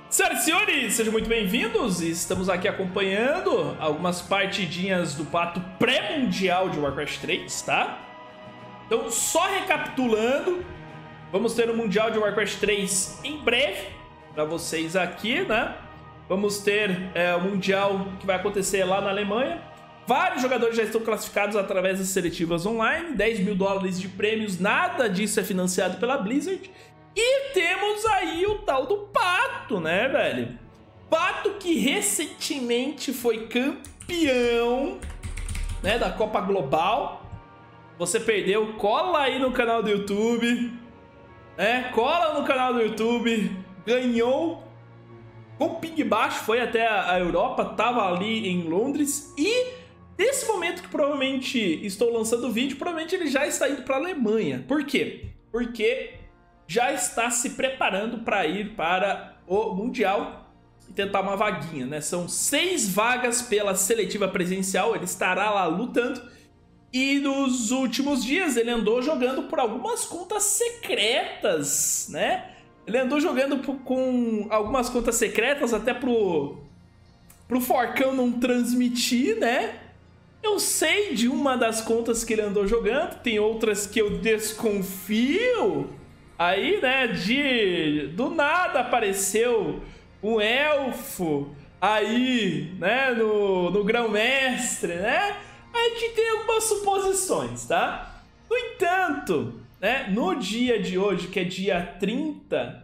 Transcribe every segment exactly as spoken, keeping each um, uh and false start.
Senhoras e senhores, sejam muito bem-vindos. Estamos aqui acompanhando algumas partidinhas do pato pré-mundial de Warcraft três, tá? Então, só recapitulando, vamos ter o Mundial de Warcraft três em breve para vocês aqui, né? Vamos ter é, o Mundial que vai acontecer lá na Alemanha. Vários jogadores já estão classificados através das seletivas online, dez mil dólares de prêmios, nada disso é financiado pela Blizzard. E temos aí o tal do Pato, né, velho? Pato que recentemente foi campeão, né, da Copa Global. Você perdeu, cola aí no canal do YouTube, né? Cola no canal do YouTube, ganhou com ping baixo, foi até a Europa, tava ali em Londres e nesse momento que provavelmente estou lançando o vídeo, provavelmente ele já está indo para a Alemanha. Por quê? Porque já está se preparando para ir para o Mundial e tentar uma vaguinha, né? São seis vagas pela seletiva presencial, ele estará lá lutando. E nos últimos dias ele andou jogando por algumas contas secretas, né? Ele andou jogando com algumas contas secretas até pro, pro Forcão não transmitir, né? Eu sei de uma das contas que ele andou jogando, tem outras que eu desconfio. Aí, né, de... do nada apareceu um elfo aí, né, no, no grão-mestre, né? A gente tem algumas suposições, tá? No entanto, né, no dia de hoje, que é dia trinta,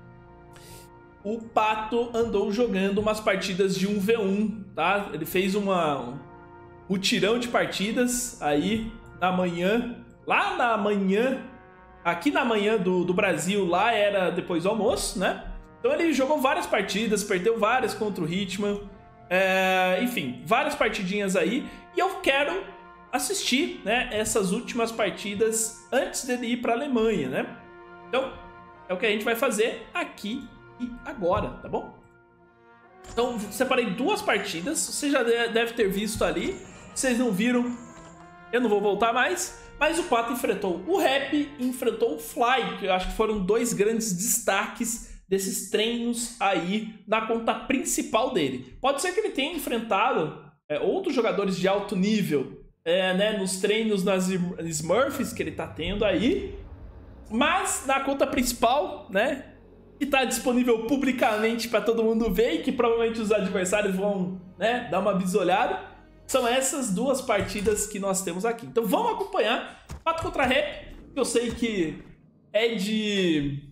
o Pato andou jogando umas partidas de um v um, tá? Ele fez uma, um mutirão de partidas aí na manhã, lá na manhã, aqui na manhã do, do Brasil, lá era depois do almoço, né? Então ele jogou várias partidas, perdeu várias contra o Hitman, é, enfim, várias partidinhas aí. E eu quero assistir, né, essas últimas partidas antes dele ir para a Alemanha, né? Então, é o que a gente vai fazer aqui e agora, tá bom? Então, separei duas partidas, você já deve ter visto ali. Se vocês não viram, eu não vou voltar mais. Mas o Pato enfrentou o Rap e enfrentou o Fly, que eu acho que foram dois grandes destaques desses treinos aí na conta principal dele. Pode ser que ele tenha enfrentado é, outros jogadores de alto nível, é, né, nos treinos nas Smurfs que ele tá tendo aí, mas na conta principal, né, que tá disponível publicamente para todo mundo ver e que provavelmente os adversários vão, né, dar uma bisolhada. São essas duas partidas que nós temos aqui. Então vamos acompanhar. Pato contra Rap, que eu sei que é de...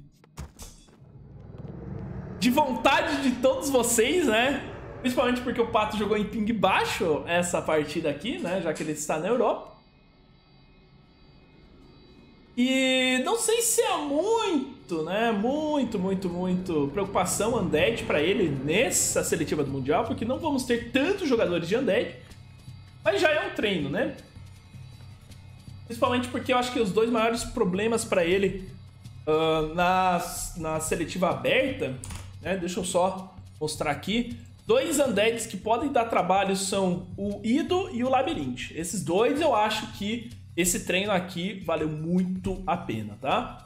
de vontade de todos vocês, né? Principalmente porque o Pato jogou em ping baixo essa partida aqui, né? Já que ele está na Europa. E não sei se é muito, né? Muito, muito, muito preocupação Undead para ele nessa seletiva do Mundial, porque não vamos ter tantos jogadores de Undead. Mas já é um treino, né? Principalmente porque eu acho que os dois maiores problemas para ele uh, na, na seletiva aberta, né? Deixa eu só mostrar aqui. Dois undeads que podem dar trabalho são o Ido e o Labirinte. Esses dois eu acho que esse treino aqui valeu muito a pena, tá?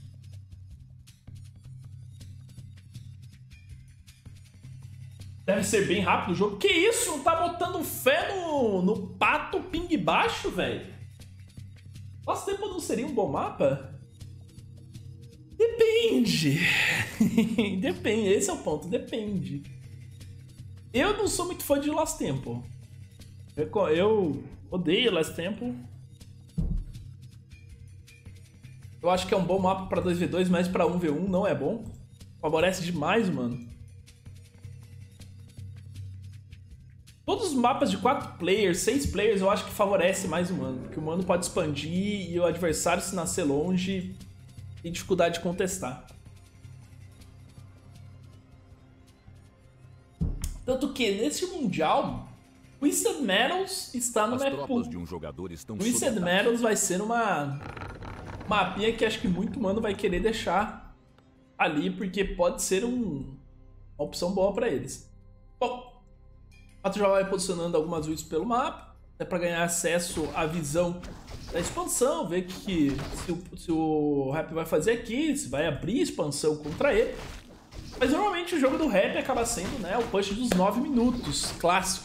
Deve ser bem rápido o jogo. Que isso? Não tá botando fé no, no Pato ping baixo, velho? Nosso tempo não seria um bom mapa? Depende. Depende. Esse é o ponto. Depende. Eu não sou muito fã de Last Temple. Eu, eu odeio Last Temple. Eu acho que é um bom mapa pra dois v dois, mas pra um v um não é bom. Favorece demais, mano. Todos os mapas de quatro players, seis players, eu acho que favorece mais o Mano. Porque o Mano pode expandir e o adversário, se nascer longe, tem dificuldade de contestar. Tanto que, nesse Mundial, Twisted Metals está no map pool. De um jogador estão Twisted Metals vai ser uma mapinha que acho que muito Mano vai querer deixar ali, porque pode ser um, uma opção boa para eles. Bom, o Pato já vai posicionando algumas luzes pelo mapa, é para ganhar acesso à visão da expansão, ver que, se, o, se o Rap vai fazer aqui, se vai abrir expansão contra ele. Mas normalmente o jogo do rap acaba sendo, né, o push dos nove minutos, clássico.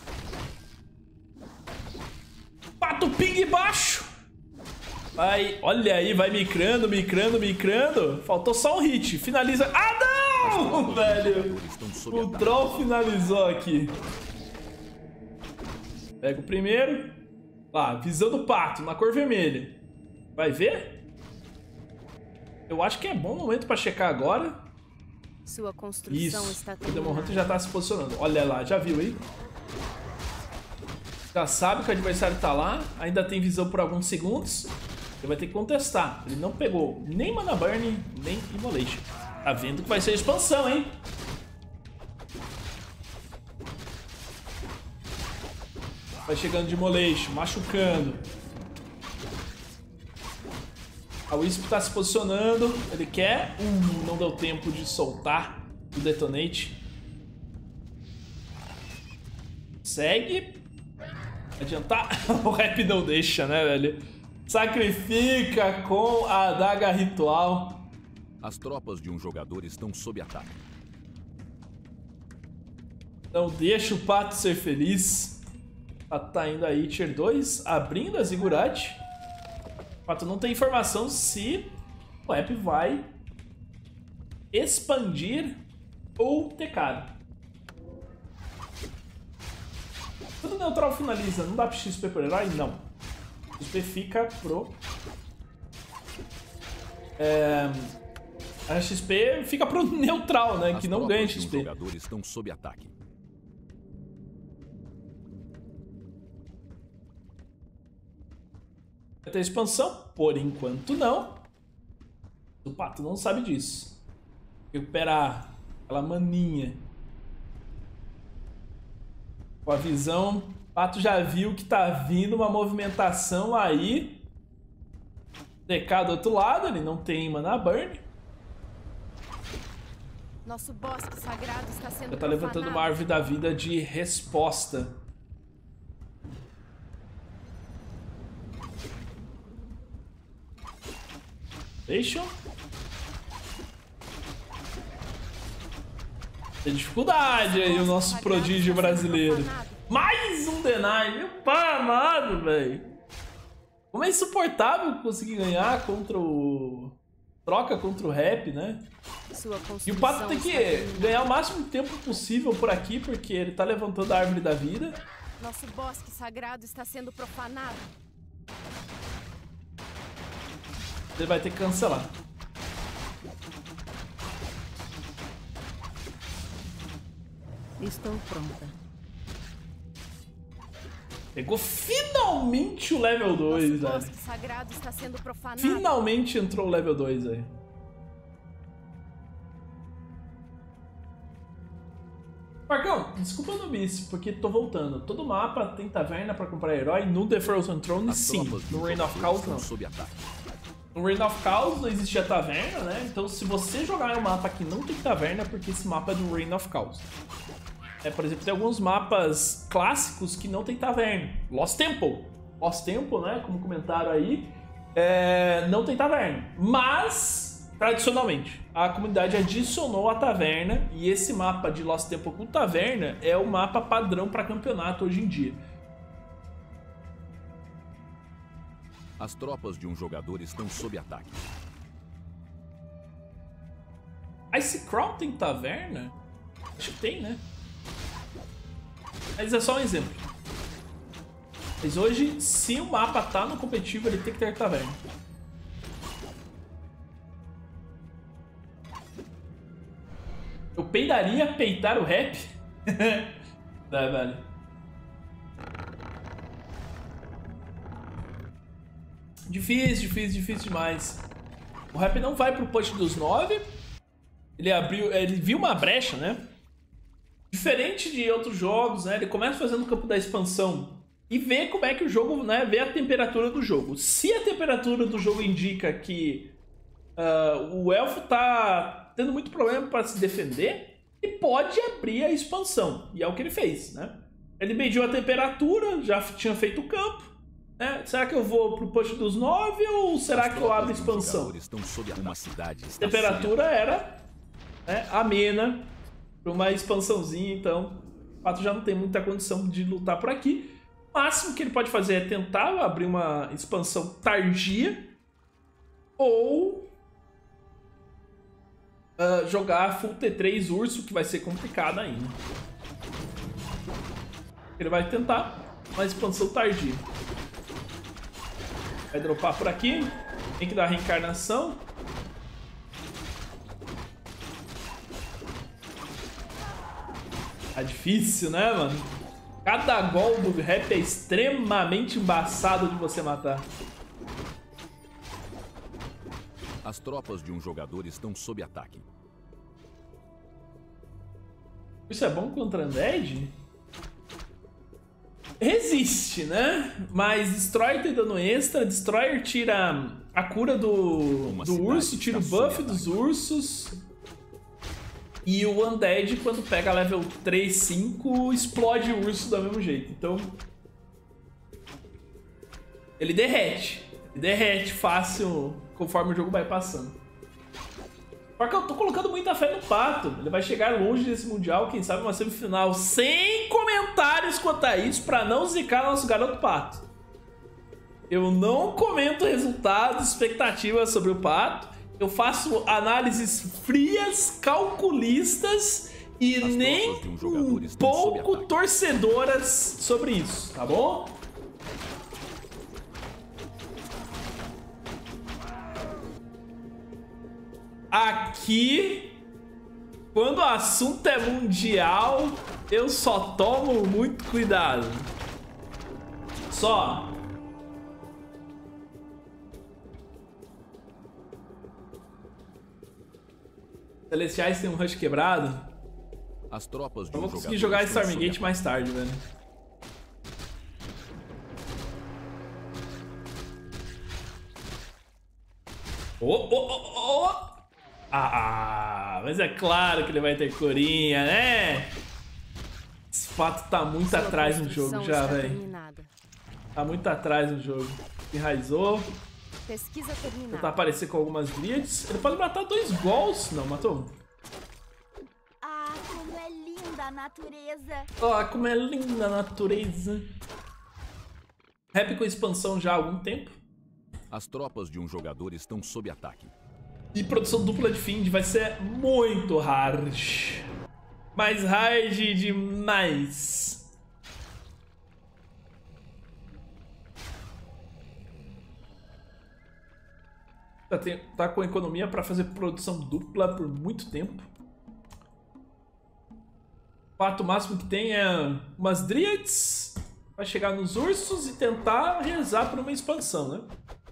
Pato ping baixo. Vai, olha aí, vai micrando, micrando, micrando. Faltou só um hit. Finaliza. Ah, não, velho. O troll finalizou aqui. Pega o primeiro. Lá, visão do pato, na cor vermelha. Vai ver? Eu acho que é bom momento pra checar agora. Sua construção Isso, está o Demon Hunter já tá se posicionando. Olha lá, já viu aí? Já sabe que o adversário tá lá. Ainda tem visão por alguns segundos. Ele vai ter que contestar. Ele não pegou nem Mana Burn, nem Immolation. Tá vendo que vai ser expansão, hein? Vai chegando de Immolation, machucando. A Wisp tá se posicionando. Ele quer. Uh, não deu tempo de soltar o Detonate. Segue. Adiantar. O rap não deixa, né, velho? Sacrifica com a adaga ritual. As tropas de um jogador estão sob ataque. Não deixa o pato ser feliz. Tá, tá indo aí tier dois, abrindo a Ziggurat. O pato não tem informação se o app vai expandir ou tecar. Quando o neutral finaliza, não dá pra X P por herói? Não. X P fica pro... É... A X P fica pro neutral, né? As que não ganha tropas de um X P. jogador estão sob ataque. Vai ter expansão? Por enquanto não. O pato não sabe disso. Recuperar aquela maninha. Com a visão, o pato já viu que tá vindo uma movimentação aí. D K do outro lado, ele não tem Mana Burn. Nosso bosque sagrado está sendo Já tá levantando uma árvore da vida de resposta. Deixa. Tem dificuldade aí o nosso prodígio brasileiro. Mais um deny, meu pai amado, velho. Como é insuportável conseguir ganhar contra o... Troca contra o rap, né? E o pato tem que ganhar o máximo tempo possível por aqui, porque ele tá levantando a árvore da vida. Nosso bosque sagrado está sendo profanado. Ele vai ter que cancelar. Estou pronta. Pegou finalmente o level dois, velho. Nosso bosque sagrado está sendo profanado. Finalmente entrou o level dois aí. Marcão, desculpa no miss, porque tô voltando. Todo mapa tem taverna pra comprar herói. No The Frozen Throne, sim. No Reign of Chaos, não. No Reign of Chaos não existia taverna, né? Então se você jogar um mapa que não tem taverna, é porque esse mapa é do Reign of Chaos. É, por exemplo, tem alguns mapas clássicos que não tem taverna. Lost Temple. Lost Temple, né? Como comentaram aí, é... não tem taverna. Mas, tradicionalmente, a comunidade adicionou a taverna e esse mapa de Lost Temple com taverna é o mapa padrão para campeonato hoje em dia. As tropas de um jogador estão sob ataque. Ice Crown tem taverna? Acho que tem, né? Mas é só um exemplo. Mas hoje, se o mapa tá no competitivo, ele tem que ter taverna. Eu peidaria peitar o rap? Dá, velho. Difícil, difícil, difícil demais. O rap não vai pro push dos nove. Ele abriu, ele viu uma brecha, né? Diferente de outros jogos, né? Ele começa fazendo o campo da expansão e vê como é que o jogo, né? Vê a temperatura do jogo. Se a temperatura do jogo indica que uh, o elfo tá tendo muito problema para se defender, ele pode abrir a expansão. E é o que ele fez, né? Ele mediu a temperatura, já tinha feito o campo. Né? Será que eu vou pro push dos nove ou será que eu abro a expansão? Estão sob uma cidade, a temperatura era né, amena para uma expansãozinha, então o Pato já não tem muita condição de lutar por aqui. O máximo que ele pode fazer é tentar abrir uma expansão tardia ou uh, jogar full T três urso, que vai ser complicado ainda. Ele vai tentar uma expansão tardia. Vai dropar por aqui. Tem que dar reencarnação. Tá difícil, né, mano? Cada gol do rap é extremamente embaçado de você matar. As tropas de um jogador estão sob ataque. Isso é bom contra Undead? Resiste, né? Mas Destroyer tem dano extra. Destroyer tira a cura do, do urso, tira o buff dos ursos. E o Undead, quando pega level três, cinco, explode o urso do mesmo jeito. Então, ele derrete. Ele derrete fácil conforme o jogo vai passando. Porque eu tô colocando muita fé no Pato. Ele vai chegar longe desse Mundial, quem sabe uma semifinal. Sem comentários quanto a isso, pra não zicar nosso garoto Pato. Eu não comento resultados, expectativas sobre o Pato. Eu faço análises frias, calculistas e As nem de um, um pouco torcedoras sobre isso, tá bom? Aqui, quando o assunto é mundial, eu só tomo muito cuidado. Só. Celestiais tem um rush quebrado. As tropas de eu um vou conseguir jogar Stormgate sob... mais tarde, velho. Oh, oh, oh, oh. Ah, mas é claro que ele vai ter curinha, né? Esse fato tá muito Sua atrás no jogo já, velho. Tá muito atrás no jogo. Enraizou. Pesquisa terminada. Tentar aparecer com algumas glitches. Ele pode matar dois gols. Não, matou. Ah, como é linda a natureza. Ah, como é linda a natureza. Rap com expansão já há algum tempo. As tropas de um jogador estão sob ataque. E produção dupla de Fiend vai ser muito hard. Mais hard demais. Tá, tem, tá com economia para fazer produção dupla por muito tempo. O pato máximo que tem é umas Dryads. Vai chegar nos ursos e tentar rezar por uma expansão, né?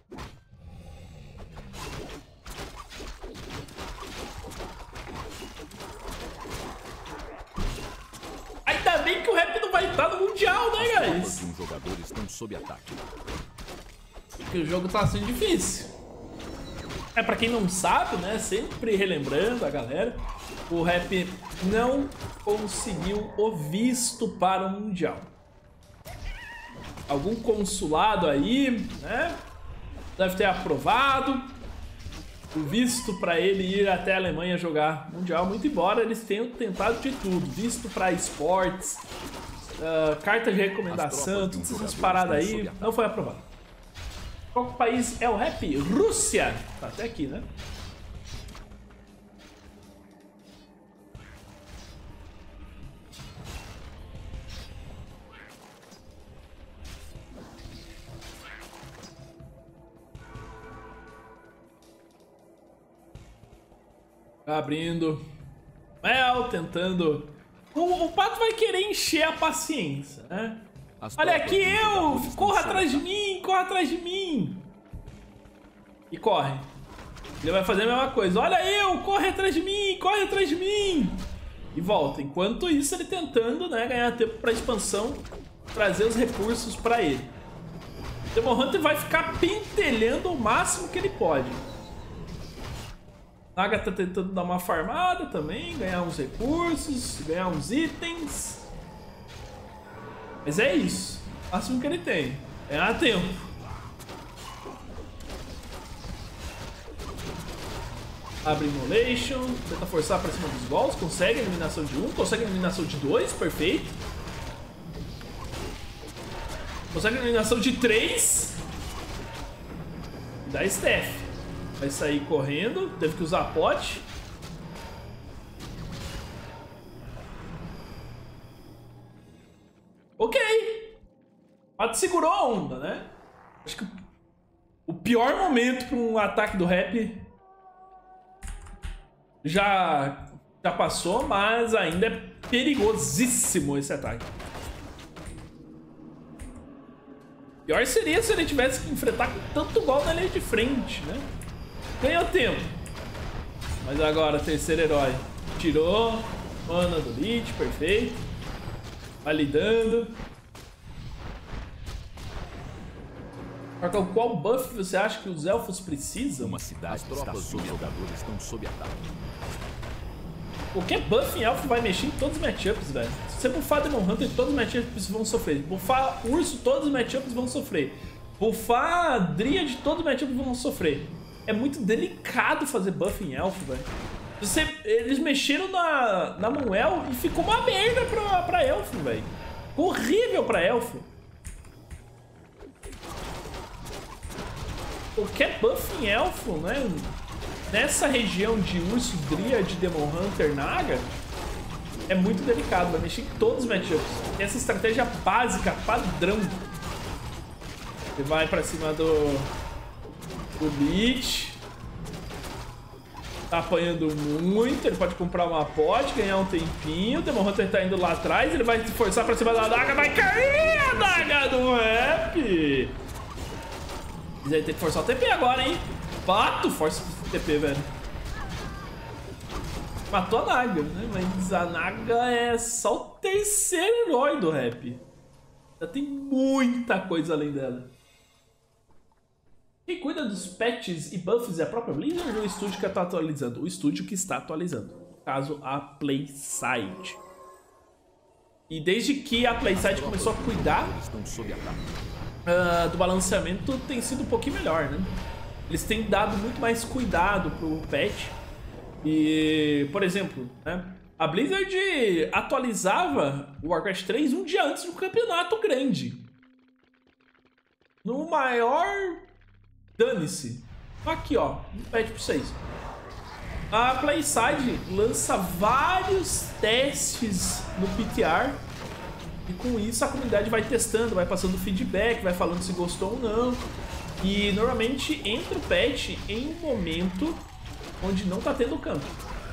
Ainda bem que o rap não vai estar no Mundial, né, guys? Os jogadores estão sob ataque. Porque o jogo tá sendo difícil. É, pra quem não sabe, né, sempre relembrando a galera, o rap não conseguiu o visto para o Mundial. Algum consulado aí, né, deve ter aprovado o visto para ele ir até a Alemanha jogar Mundial, muito embora eles tenham tentado de tudo. Visto para esportes, uh, carta de recomendação, todas essas paradas aí, não foi aprovado. Qual país é o rap? Rússia! Tá até aqui, né? Abrindo. Mel, tentando. O, o Pato vai querer encher a paciência, né? Olha aqui, eu! Corra atrás de mim! Corra atrás de mim! E corre. Ele vai fazer a mesma coisa. Olha eu! Corre atrás de mim! Corre atrás de mim! E volta. Enquanto isso, ele tentando, né, ganhar tempo pra expansão, trazer os recursos pra ele. O Demon Hunter vai ficar pentelhando o máximo que ele pode. Naga tá tentando dar uma farmada também, ganhar uns recursos, ganhar uns itens. Mas é isso. O máximo que ele tem. Ganhar tempo. Abre Immolation, tenta forçar pra cima dos golpes, consegue a eliminação de um, consegue a eliminação de dois, perfeito. Consegue a eliminação de três. E dá Steph. Vai sair correndo, teve que usar pote. Ok. Pato segurou a onda, né? Acho que o pior momento para um ataque do Rap já, já passou, mas ainda é perigosíssimo esse ataque. Pior seria se ele tivesse que enfrentar com tanto gol na linha de frente, né? Ganhou tempo. Mas agora, terceiro herói. Tirou. Mana do Lich, perfeito. Validando. Marcão, qual buff você acha que os elfos precisam? Uma cidade está sob jogadores estão sob ataque. Qualquer buff em elfo vai mexer em todos os matchups, velho. Se você buffar Demon Hunter, todos os matchups vão sofrer. Buffar Urso, todos os matchups vão sofrer. Buffar Dryad, todos os matchups vão sofrer. É muito delicado fazer buff em elfo, velho. Você, eles mexeram na, na Manuel e ficou uma merda pra, pra elfo, velho. Horrível pra elfo. Qualquer buff em elfo, né? Nessa região de Urso, Dryad, Demon Hunter, Naga, é muito delicado, vai mexer em todos os matchups. Tem essa estratégia básica, padrão. Você vai pra cima do, do Lich. Tá apanhando muito, ele pode comprar uma pot, ganhar um tempinho. O Demon Hunter tá indo lá atrás, ele vai forçar pra cima da Naga, vai cair a Naga do Rap. Mas aí tem que forçar o T P agora, hein? Pato, força o T P, velho. Matou a Naga, né? Mas a Naga é só o terceiro herói do Rap. Já tem muita coisa além dela. Quem cuida dos patches e buffs é a própria Blizzard ou o estúdio que está atualizando? O estúdio que está atualizando. No caso, a PlaySide. E desde que a PlaySide começou a cuidar uh, do balanceamento, tem sido um pouquinho melhor, né? Eles têm dado muito mais cuidado pro patch. E, por exemplo, né, a Blizzard atualizava o Warcraft três um dia antes de um campeonato grande. No maior... Dane-se. Aqui, ó. Um patch pra vocês. A PlaySide lança vários testes no P T R. E com isso a comunidade vai testando, vai passando feedback, vai falando se gostou ou não. E normalmente entra o patch em um momento onde não tá tendo campo.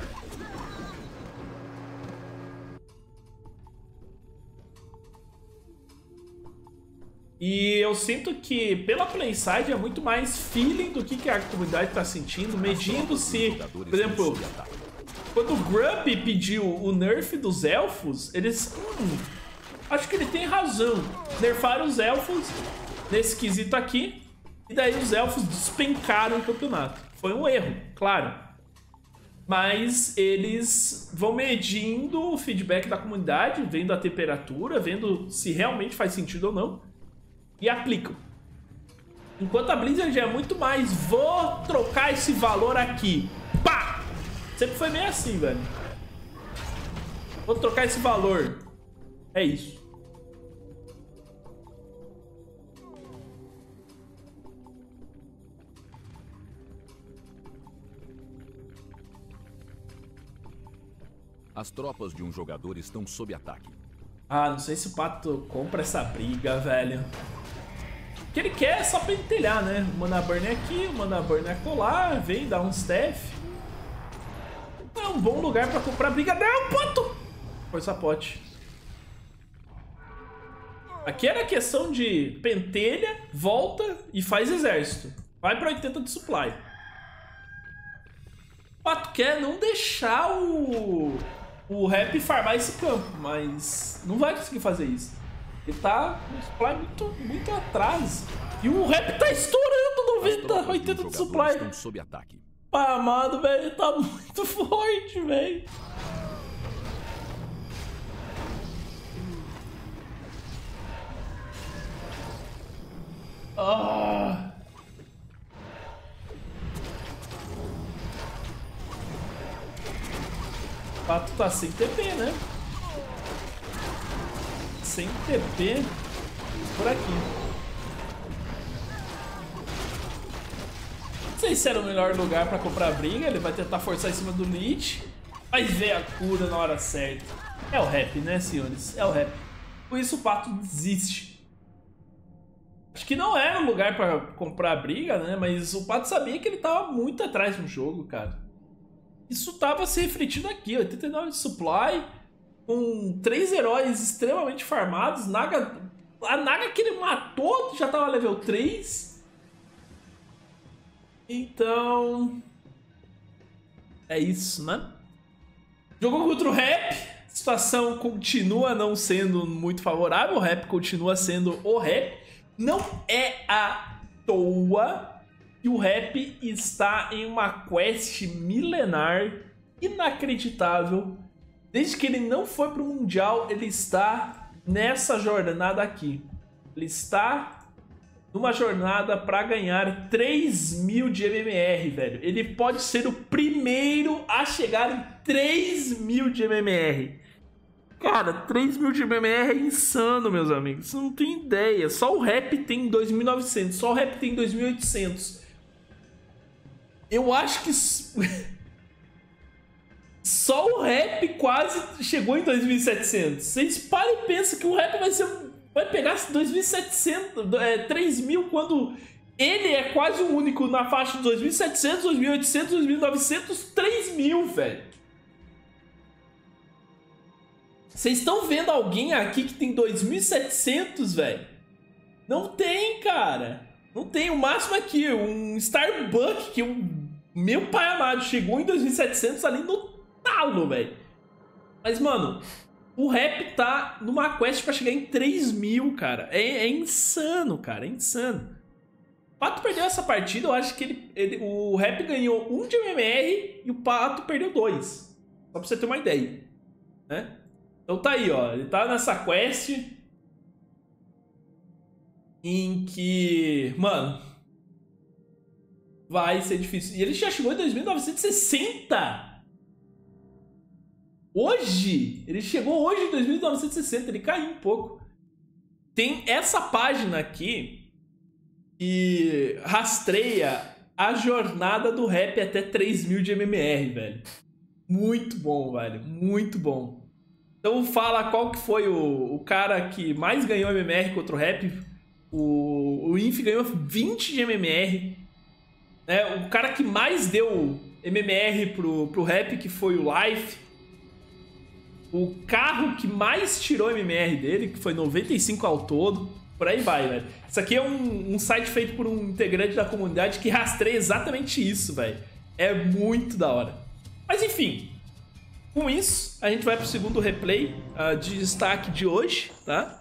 E eu sinto que pela PlaySide é muito mais feeling do que, que a comunidade tá sentindo, medindo se, por exemplo, quando o Grump pediu o nerf dos elfos, eles, hum, acho que ele tem razão, nerfaram os elfos nesse quesito aqui, e daí os elfos despencaram o campeonato. Foi um erro, claro. Mas eles vão medindo o feedback da comunidade, vendo a temperatura, vendo se realmente faz sentido ou não. E aplicam. Enquanto a Blizzard é muito mais, vou trocar esse valor aqui. Pá! Sempre foi meio assim, velho. Vou trocar esse valor. É isso. As tropas de um jogador estão sob ataque. Ah, não sei se o Pato compra essa briga, velho. O que ele quer é só pentelhar, né? O Mana Burn é aqui, o Mana Burn é colar, vem dar um staff. É um bom lugar pra comprar briga. Não, Pato! Força pote. Aqui era questão de pentelha, volta e faz exército. Vai pra oitenta de supply. O Pato quer não deixar o... o Rap farmar esse campo, mas não vai conseguir fazer isso. Ele tá no supply muito, muito atrás. E o Rap tá estourando noventa, oitenta de supply. Estão sob ataque. Pá, amado, velho, ele tá muito forte, velho. Ah... Pato tá sem T P, né? Sem T P por aqui. Não sei se era o melhor lugar pra comprar a briga. Ele vai tentar forçar em cima do Lich. Vai ver a cura na hora certa. É o rap, né, senhores? É o rap. Por isso o Pato desiste. Acho que não era o lugar pra comprar a briga, né? Mas o Pato sabia que ele tava muito atrás no jogo, cara. Isso tava se refletindo aqui. oitenta e nove de supply. Com três heróis extremamente farmados. Naga... A Naga que ele matou já tava level três. Então... é isso, né? Jogou contra o Rap. A situação continua não sendo muito favorável. O Rap continua sendo o Rap. Não é à toa que o Rap está em uma quest milenar inacreditável. Desde que ele não foi pro Mundial, ele está nessa jornada aqui. Ele está numa jornada para ganhar três mil de M M R, velho. Ele pode ser o primeiro a chegar em três mil de M M R. Cara, três mil de M M R é insano, meus amigos. Você não tem ideia. Só o Rap tem dois mil e novecentos. Só o Rap tem dois mil e oitocentos. Eu acho que... só o Rap quase chegou em dois mil e setecentos. Vocês param e pensam que o Rap vai ser... vai pegar dois mil e setecentos, é, três mil, quando ele é quase o único na faixa de dois mil e setecentos, dois mil e oitocentos, dois mil e novecentos, três mil, velho. Vocês estão vendo alguém aqui que tem dois mil e setecentos, velho? Não tem, cara. Não tem. O máximo aqui, um Starbuck, que o meu pai amado chegou em dois mil e setecentos ali no talo, velho. Mas, mano, o Rap tá numa quest pra chegar em três mil, cara. É, é insano, cara. É insano. O Pato perdeu essa partida. Eu acho que ele, ele, o Rap ganhou um de M M R e o Pato perdeu dois. Só pra você ter uma ideia, né? Então tá aí, ó. Ele tá nessa quest em que, mano, vai ser difícil. E ele já chegou em dois mil novecentos e sessenta. Hoje, ele chegou hoje em dois mil novecentos e sessenta. Ele caiu um pouco. Tem essa página aqui que rastreia a jornada do Rap até três mil de M M R, velho. Muito bom, velho. Muito bom. Então fala qual que foi o, o cara que mais ganhou M M R contra o Rap. O, o Inf ganhou vinte de M M R. Né? O cara que mais deu M M R pro, pro Rap, que foi o Life. O carro que mais tirou M M R dele, que foi noventa e cinco ao todo. Por aí vai, velho. Isso aqui é um, um site feito por um integrante da comunidade que rastreia exatamente isso, velho. É muito da hora. Mas enfim... com isso, a gente vai pro segundo replay uh, de destaque de hoje, tá?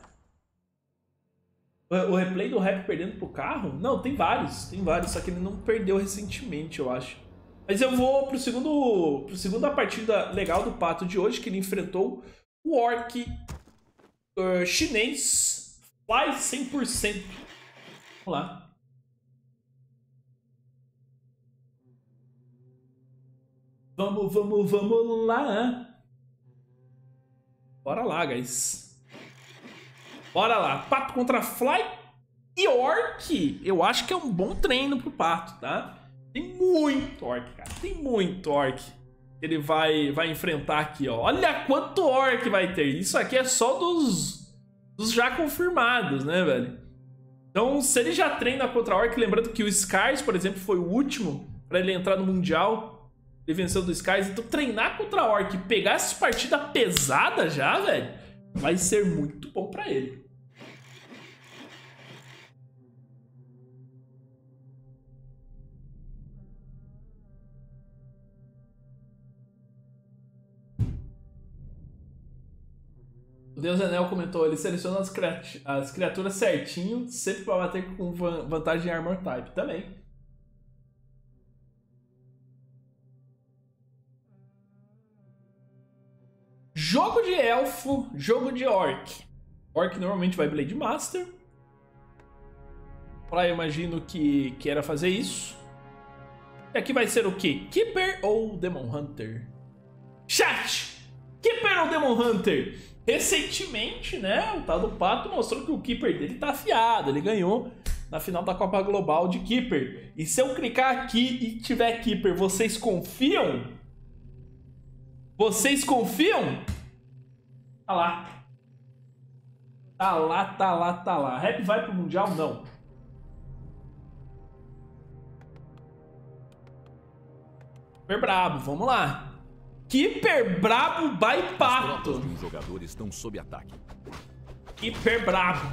O, o replay do Rap perdendo pro carro? Não, tem vários, tem vários, só que ele não perdeu recentemente, eu acho. Mas eu vou pro segundo, pro segunda partida legal do Pato de hoje, que ele enfrentou o Orc uh, chinês Fly cem por cento. Vamos lá. Vamos, vamos, vamos lá. Bora lá, guys. Bora lá. Pato contra Fly e Orc. Eu acho que é um bom treino pro Pato, tá? Tem muito Orc, cara. Tem muito Orc. Ele vai, vai enfrentar aqui, ó. Olha quanto Orc vai ter. Isso aqui é só dos, dos já confirmados, né, velho? Então, se ele já treina contra Orc, lembrando que o Scars, por exemplo, foi o último pra ele entrar no Mundial. Ele venceu do Skies, então treinar contra a Orc e pegar essa partida pesada já, velho, vai ser muito bom pra ele. O Deus Anel comentou, ele seleciona as, criat as criaturas certinho, sempre pra bater com vantagem em Armor Type também. Jogo de elfo, jogo de orc. Orc normalmente vai Blade Master. Pra eu imagino que, que era fazer isso. E aqui vai ser o quê? Keeper ou Demon Hunter? Chat! Keeper ou Demon Hunter? Recentemente, né, o tal do Pato mostrou que o Keeper dele tá afiado. Ele ganhou na final da Copa Global de Keeper. E se eu clicar aqui e tiver Keeper, vocês confiam? Vocês confiam? Tá lá. Tá lá, tá lá, tá lá. Rap vai pro Mundial? Não. Keeper brabo, vamos lá. Keeper brabo by Pato. As tropas de um jogador estão sob ataque. Keeper brabo.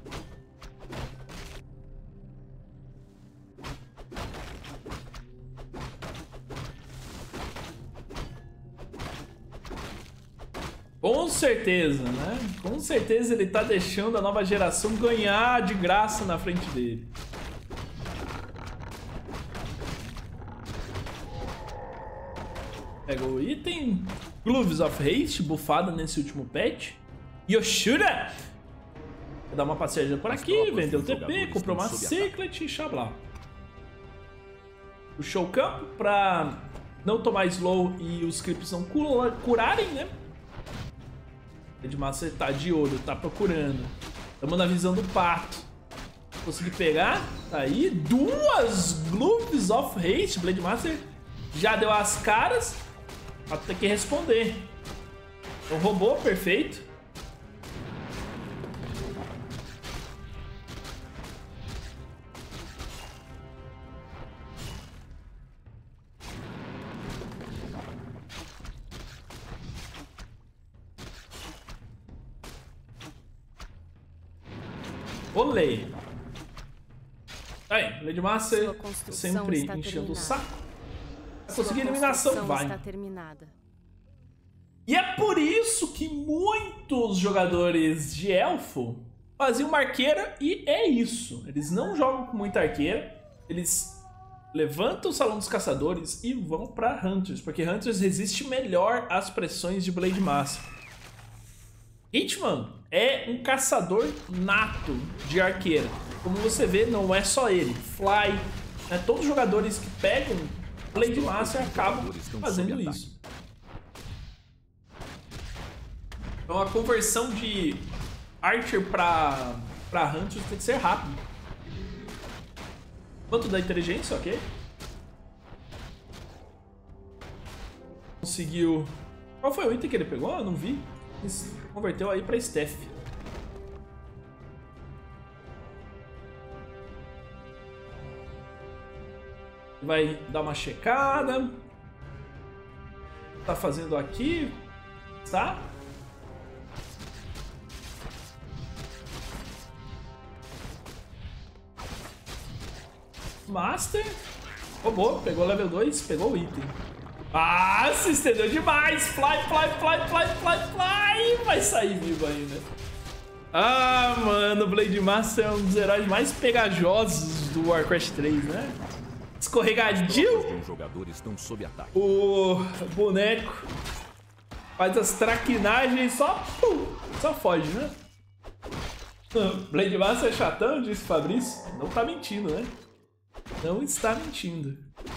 Com certeza, né? Com certeza ele tá deixando a nova geração ganhar de graça na frente dele. Pega o item. Gloves of Haste, bufada nesse último patch. Yoshura! Vou dar uma passeada por aqui, vendeu o T P, comprou uma Secret e xablá. Puxou o campo pra não tomar slow e os creeps não curarem, né? De massa tá de olho, tá procurando. Estamos na visão do Pato. Consegui pegar. Tá aí. Duas Gloves of Haste. Blade Master já deu as caras. O Pato tem que responder. Então roubou, perfeito. Olê. Aí, Blade Master sempre enchendo o saco. Conseguir eliminação, vai. Está terminada. E é por isso que muitos jogadores de elfo faziam uma arqueira e é isso. Eles não jogam com muita arqueira. Eles levantam o Salão dos Caçadores e vão pra Hunters, porque Hunters resiste melhor às pressões de Blade Master. Hitman é um caçador nato de arqueira. Como você vê, não é só ele. Fly, né? Todos os jogadores que pegam Blade Master acabam fazendo isso. Então a conversão de Archer para para Hunter tem que ser rápido. Quanto da inteligência, ok? Conseguiu... Qual foi o item que ele pegou? Eu não vi. Converteu aí para Steph. Vai dar uma checada. Tá fazendo aqui, tá? Master. Roubou, pegou level dois, pegou o item. Ah, se estendeu demais. Fly, fly, fly, fly, fly, fly. Vai sair vivo ainda. Ah, mano, o Blade Master é um dos heróis mais pegajosos do Warcraft três, né? Escorregadio. Os jogadores estão sob ataque. O boneco faz as traquinagens, só, pum, só foge, né? Blade Master é chatão, disse Fabrício. Não tá mentindo, né? Não está mentindo.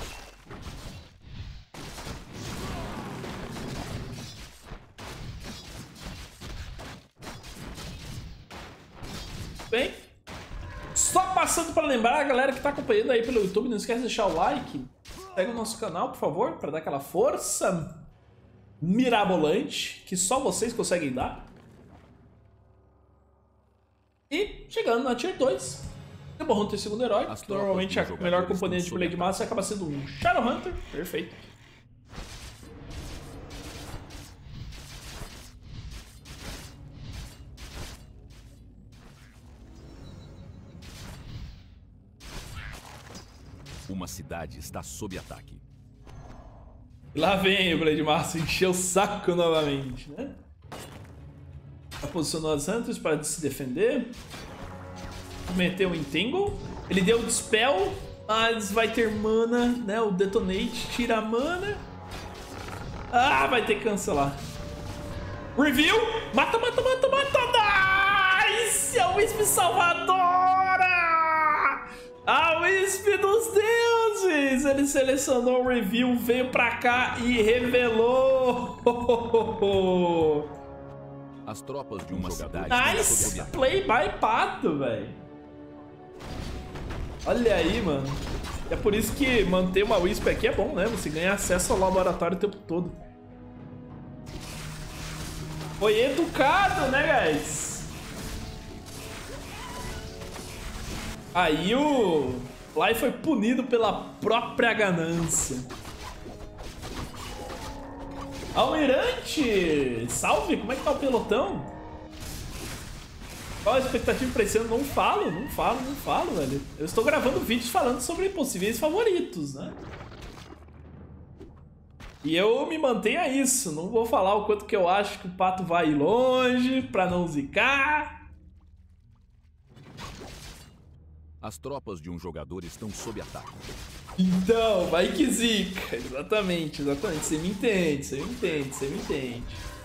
Bem, só passando para lembrar a galera que está acompanhando aí pelo YouTube, não esquece de deixar o like, segue o nosso canal, por favor, para dar aquela força mirabolante que só vocês conseguem dar. E chegando na Tier dois, Demon Hunter, segundo herói, que normalmente a melhor componente de Blade Master acaba sendo um Shadowhunter, perfeito. Uma cidade está sob ataque. Lá vem o Blade Master encher o saco novamente, né? Já posicionou as Hunters para se defender. Meteu o Entangle. Ele deu o Dispel, mas vai ter mana, né? O Detonate tira a mana. Ah, vai ter que cancelar. Review! Mata, mata, mata, mata! Nice! É o Wisp Salvadora! A Wisp dos deuses! Ele selecionou o review, veio pra cá e revelou. As tropas de uma cidade... Nice play by Pato, velho. Olha aí, mano. É por isso que manter uma Wisp aqui é bom, né? Você ganha acesso ao laboratório o tempo todo. Foi educado, né, guys? Aí o Fly foi punido pela própria ganância. Almirante! Salve! Como é que tá o pelotão? Qual a expectativa pra esse ano? Não falo, não falo, não falo, velho. Eu estou gravando vídeos falando sobre possíveis favoritos, né? E eu me mantenho a isso. Não vou falar o quanto que eu acho que o Pato vai ir longe pra não zicar. As tropas de um jogador estão sob ataque. Então, vai que zica. Exatamente, exatamente. Você me entende, você me entende, você me entende.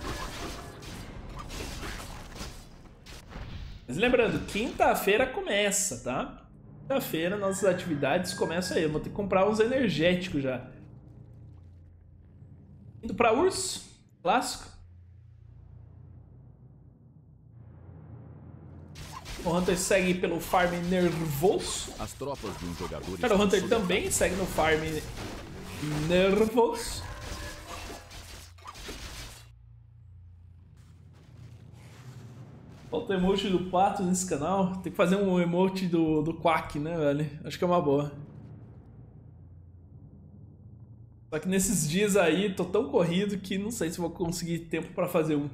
Mas lembrando, quinta-feira começa, tá? Quinta-feira nossas atividades começam aí. Eu vou ter que comprar uns energéticos já. Indo pra urso, clássico. O Hunter segue pelo farm nervoso. As tropas de um jogador... Cara, o Hunter também ataque. segue no farm nervoso. Falta o emote do Pato nesse canal. Tem que fazer um emote do, do Quack, né, velho? Acho que é uma boa. Só que nesses dias aí, tô tão corrido que não sei se vou conseguir tempo pra fazer um.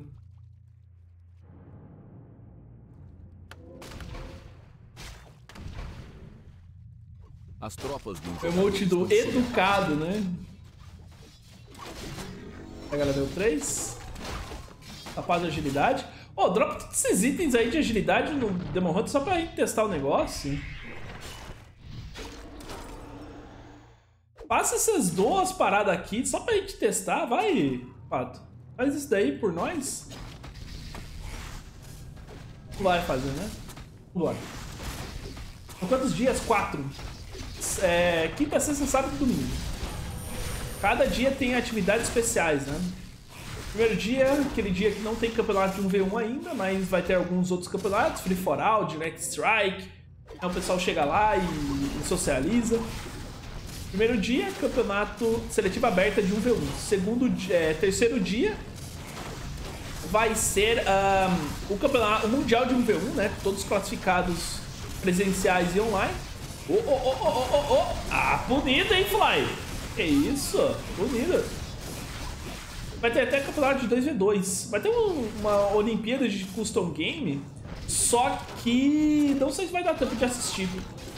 As tropas de um o emote do educado, né? A galera deu três. Tapado de agilidade. Oh, dropa todos esses itens aí de agilidade no Demon Hunter só pra gente testar o negócio. Passa essas duas paradas aqui só pra gente testar. Vai, Pato. Faz isso daí por nós. Vai fazer, né? Vambora. Por quantos dias? Quatro. É, quinta, sexta, sábado e domingo. Cada dia tem atividades especiais, né? Primeiro dia, aquele dia que não tem campeonato de um v um ainda, mas vai ter alguns outros campeonatos, Free for All, Direct Strike. Então o pessoal chega lá e, e socializa. Primeiro dia, campeonato seletivo aberta de um v um. Segundo, é, terceiro dia vai ser um, o campeonato o mundial de um v um, né? Todos classificados presenciais e online. Oh, oh, oh, oh, oh, oh. Ah, bonito, hein, Fly? Que isso? Bonito. Vai ter até campeonato de dois v dois. Vai ter um, uma Olimpíada de Custom Game. Só que não sei se vai dar tempo de assistir.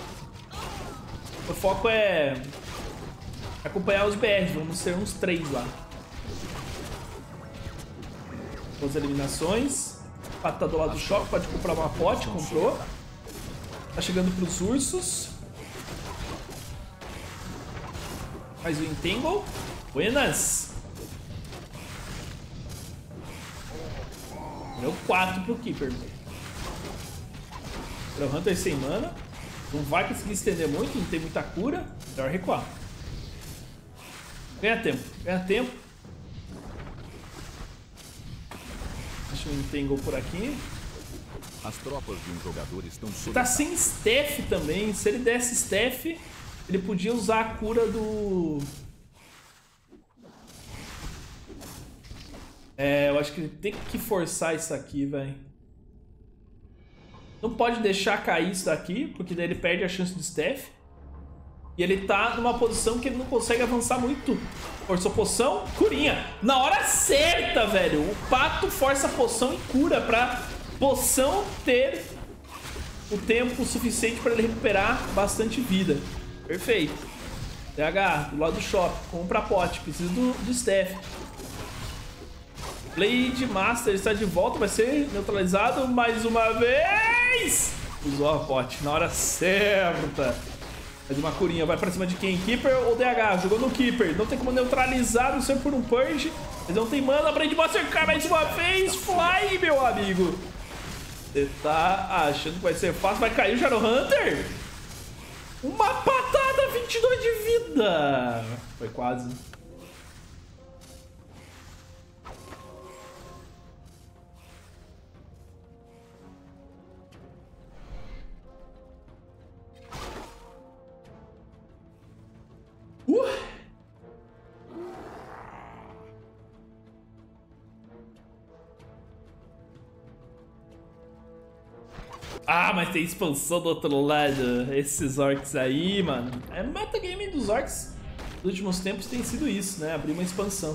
O foco é acompanhar os B Rs. Vamos ser uns três lá. As eliminações. O Pato tá do lado do shopping. Pode comprar uma pote. Comprou. Tá chegando pros ursos. Faz o Entangle. Buenas. Deu quatro pro Keeper. O Hunter sem mana. Não vai conseguir estender muito, não tem muita cura. Melhor recuar. Ganha tempo, ganha tempo. Deixa eu Entangle por aqui. As tropas de um jogador estão sob Tá sem staff também. Se ele desse staff, ele podia usar a cura do... É, eu acho que ele tem que forçar isso aqui, velho. Não pode deixar cair isso daqui, porque daí ele perde a chance do staff. E ele tá numa posição que ele não consegue avançar muito. Forçou poção, curinha. Na hora certa, velho. O Pato força a poção e cura pra poção ter o tempo suficiente pra ele recuperar bastante vida. Perfeito. T H, do lado do shopping. Compra pote. Precisa do, do staff. Blade Master está de volta, vai ser neutralizado mais uma vez. Usou a pote na hora certa. Faz uma curinha, vai pra cima de quem? Keeper ou D H? Jogou no Keeper. Não tem como neutralizar, não sei por um Purge. Mas não tem mana. Blade Master cai mais uma vez. Fly, meu amigo. Você tá achando que vai ser fácil? Vai cair o Shadow Hunter? Uma patada, vinte e dois de vida. Foi quase. Uh! Ah, mas tem expansão do outro lado. Esses orcs aí, mano. É metagame dos orcs nos últimos tempos tem sido isso, né? Abrir uma expansão.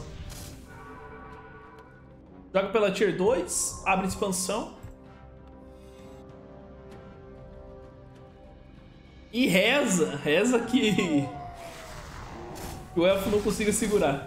Joga pela Tier dois, abre expansão. E reza, reza que, que o elfo não consiga segurar.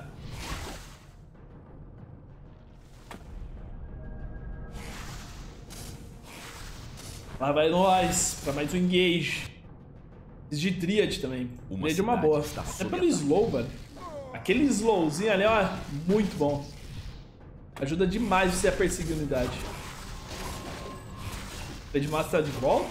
Lá vai nós, pra mais um engage. De Dryad também. Dryad é uma boa. É pelo slow, velho. Aquele slowzinho ali, ó, muito bom. Ajuda demais você a perseguir a unidade. O Blade Master tá de volta.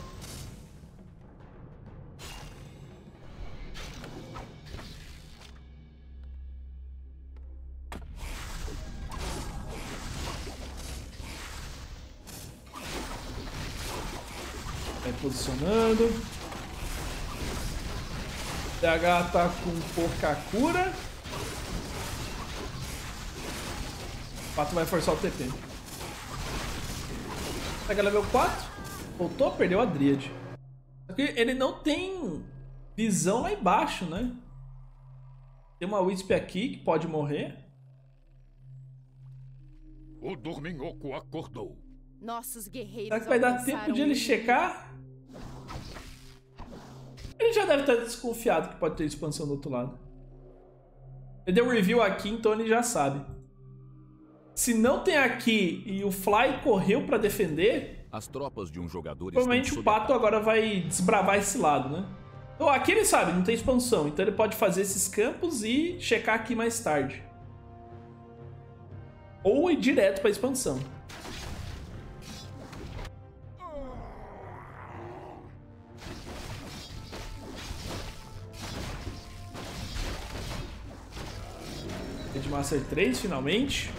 Vai posicionando. D H tá com pouca cura. O Pato vai forçar o T P. Pega level quatro. Voltou, perdeu a Dryad. Só que ele não tem visão lá embaixo, né? Tem uma Wisp aqui que pode morrer. O Dorminhoco acordou. Nossos guerreiros. Será que vai dar tempo de ele checar? Ele já deve estar desconfiado que pode ter expansão do outro lado. Ele deu um review aqui, então ele já sabe. Se não tem aqui e o Fly correu pra defender, as tropas de um jogador provavelmente o Pato agora vai desbravar esse lado, né? Então aqui ele sabe, não tem expansão, então ele pode fazer esses campos e checar aqui mais tarde. Ou ir direto pra expansão. Master três, finalmente.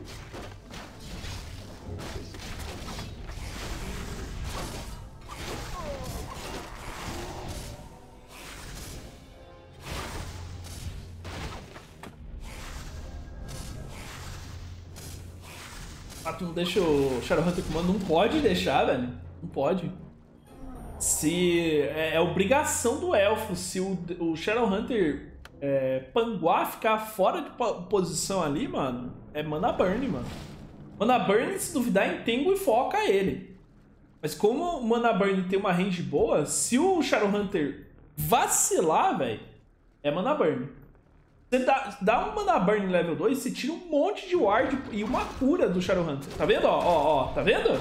Ah, tu não deixa o Shadowhunter comando? Não pode deixar, velho. Não pode. Se... É, é obrigação do elfo. Se o, o Shadowhunter... É, panguar, ficar fora de posição ali, mano, é mana burn, mano. Mana burn, se duvidar, entengo e foca ele. Mas como o mana burn tem uma range boa, se o Shadowhunter vacilar, velho, é mana burn. Você dá, dá um mana burn level dois, você tira um monte de ward e uma cura do Shadowhunter. Tá vendo? Ó, ó, ó, tá vendo?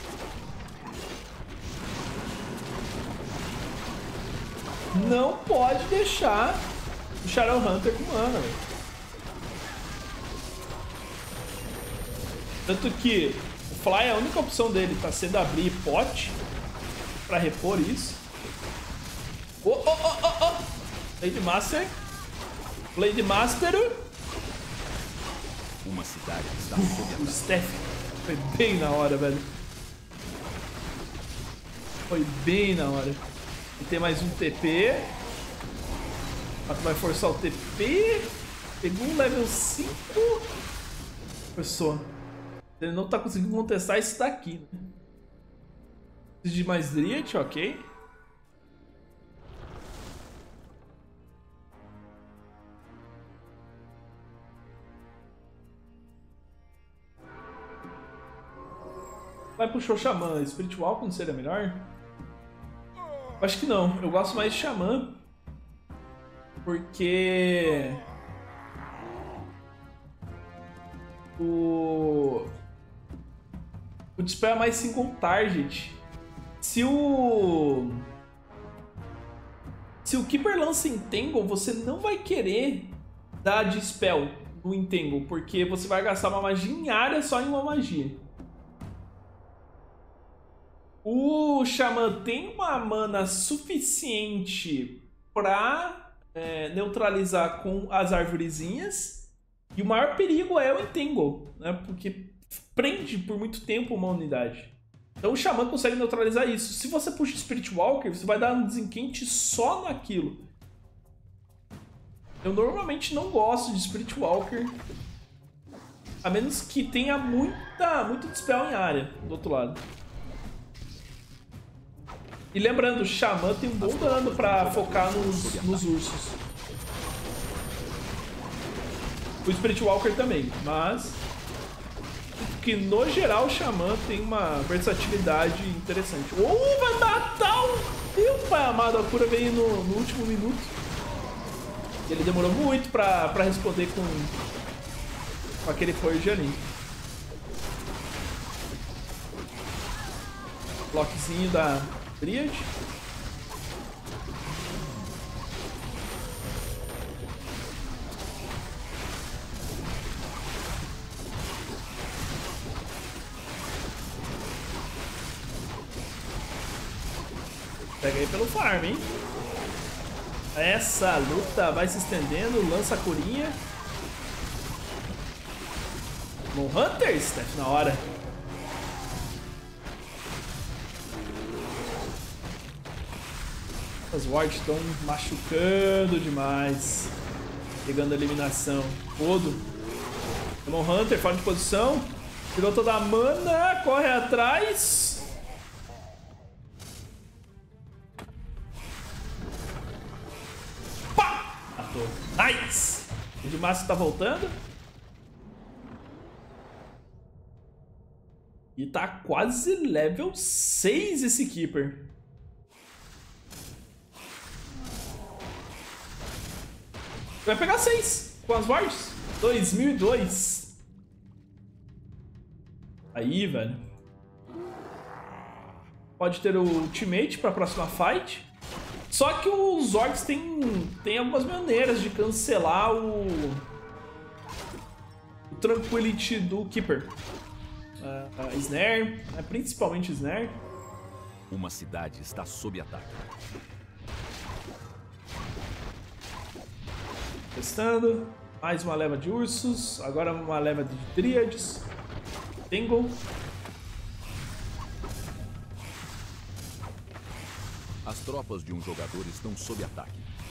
Não pode deixar o Shadowhunter com mana, velho. Tanto que o Fly, a única opção dele tá sendo abrir pote pra repor isso. Oh, oh, oh, oh, oh. Blade Master. Blade Master. Uma cidade está sob ataque. O Steph foi bem na hora, velho. Foi bem na hora. E tem mais um T P. Pato vai forçar o T P. Pegou um level cinco. Forçou. Ele não tá conseguindo contestar esse daqui, né? Preciso de mais Dryad, ok. Vai puxar o Xamã. Spiritual não seria melhor? Acho que não. Eu gosto mais de Xamã. Porque... O... O Dispel é mais single target. Se o... Se o Keeper lança Entangle, você não vai querer dar Dispel no Entangle, porque você vai gastar uma magia em área só em uma magia. O Xamã tem uma mana suficiente pra é, neutralizar com as arvorezinhas. E o maior perigo é o Entangle, né? Porque prende por muito tempo uma unidade. Então o Xamã consegue neutralizar isso. Se você puxa Spirit Walker, você vai dar um desenquente só naquilo. Eu normalmente não gosto de Spirit Walker, a menos que tenha muita, muito dispel em área do outro lado. E lembrando, o Xamã tem um bom dano pra focar nos, nos ursos. O Spirit Walker também, mas que no geral o Xamã tem uma versatilidade interessante. Oh, vai matar o... Meu pai amado, a cura veio no, no último minuto. Ele demorou muito pra, pra responder com, com aquele Purge ali. Bloquezinho da Dryad. Pega aí pelo farm, hein? Essa luta vai se estendendo, lança a curinha. No Hunter, Steph, na hora. As wards estão machucando demais. Pegando a eliminação. Todo. Demon Hunter fora de posição. Tirou toda a mana, corre atrás. Nice! O de Márcio tá voltando. E tá quase level seis esse Keeper. Vai pegar seis com as wards. dois mil e dois. Aí, velho. Pode ter o ultimate pra próxima fight. Só que os orcs têm, têm algumas maneiras de cancelar o, o Tranquility do Keeper. Uh, uh, Snare, uh, principalmente Snare. Uma cidade está sob ataque. Testando. Mais uma leva de ursos. Agora uma leva de Dryades. Tangle. As tropas de um jogador estão sob ataque.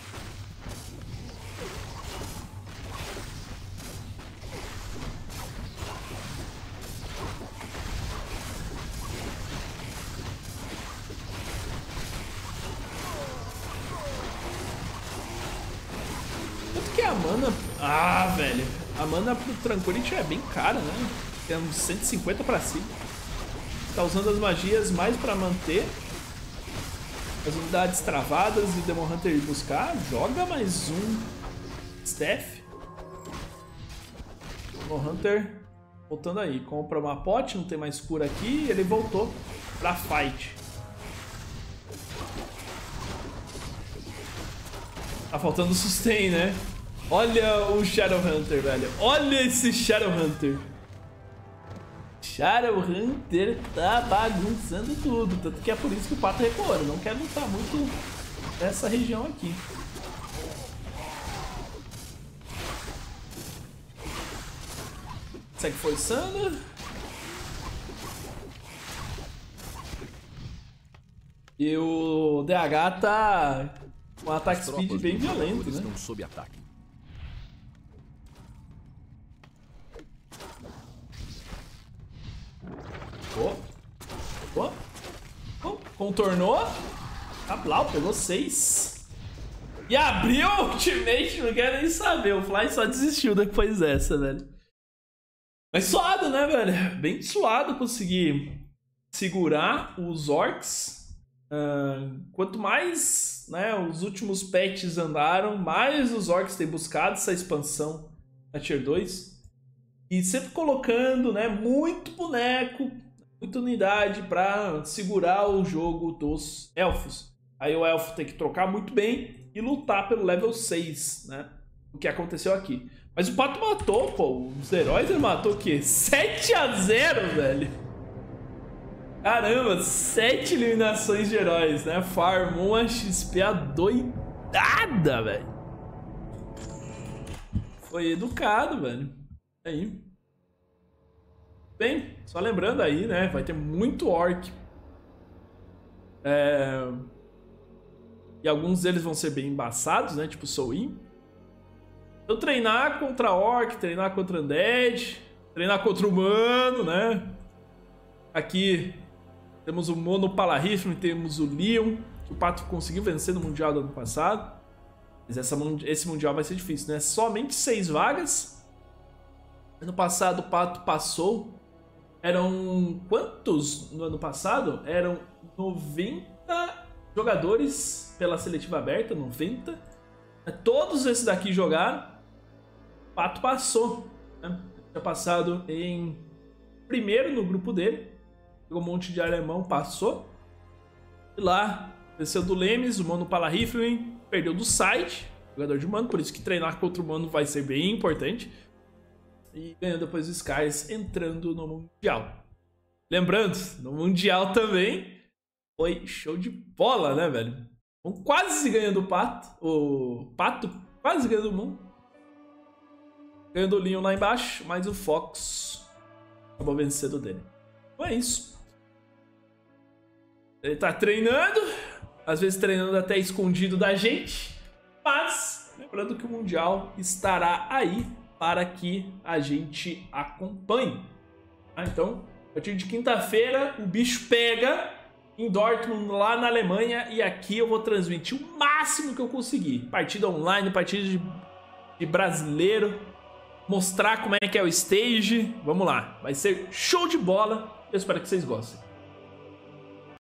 Tanto que a mana... Ah, velho. A mana pro Tranquility é bem cara, né? Tem uns cento e cinquenta pra cima. Tá usando as magias mais pra manter as unidades travadas e o Demon Hunter ir buscar. Joga mais um Steph. Demon Hunter voltando aí. Compra uma pote, não tem mais cura aqui. Ele voltou pra fight. Tá faltando sustain, né? Olha o Shadowhunter, velho. Olha esse Shadowhunter. Shadowhunter tá bagunçando tudo. Tanto que é por isso que o Pato recuou. Ele não quer lutar muito nessa região aqui. Segue forçando. E o D H tá com um ataque speed bem violento, né? Estão sob ataque. Oh. Oh. Oh. Contornou. A Blau pegou seis. E abriu o ultimate, não quero nem saber. O Fly só desistiu depois dessa, velho. Mas suado, né, velho? Bem suado conseguir segurar os orcs. Uh, quanto mais, né, os últimos patches andaram, mais os orcs têm buscado essa expansão na Tier dois. E sempre colocando, né, muito boneco, muita unidade para segurar o jogo dos elfos. Aí o elfo tem que trocar muito bem e lutar pelo level seis, né? O que aconteceu aqui. Mas o Pato matou, pô. Os heróis ele matou o quê? sete a zero, velho. Caramba, sete eliminações de heróis, né? Farmou uma X P adoidada, velho. Foi educado, velho. Aí. Bem, só lembrando aí, né? Vai ter muito orc. É... E alguns deles vão ser bem embaçados, né? Tipo Soul. Então treinar contra orc, treinar contra undead, treinar contra humano, né? Aqui temos o Mono Palarifme, temos o Leon, que o Pato conseguiu vencer no Mundial do ano passado. Mas essa, esse Mundial vai ser difícil, né? Somente seis vagas. Ano passado o Pato passou. Eram quantos no ano passado? Eram noventa jogadores pela seletiva aberta, noventa. Todos esses daqui jogaram. O Pato passou, né? Tinha passado em primeiro no grupo dele. Pegou um monte de alemão, passou. E lá, venceu do Lemes, o Mono Palarifme, perdeu do side, jogador de Mano, por isso que treinar contra o Mano vai ser bem importante. E ganhou depois o Skies entrando no Mundial. Lembrando, no Mundial também foi show de bola, né, velho? Quase ganhando o Pato. O Pato quase ganhando o mundo. Ganhando o Leon lá embaixo, mas o Fox acabou vencendo dele. Então é isso. Ele tá treinando, às vezes treinando até escondido da gente, mas lembrando que o Mundial estará aí para que a gente acompanhe. Ah, então, a partir de quinta-feira, o bicho pega em Dortmund, lá na Alemanha, e aqui eu vou transmitir o máximo que eu conseguir. Partida online, partida de, de brasileiro, mostrar como é que é o stage. Vamos lá, vai ser show de bola. Eu espero que vocês gostem.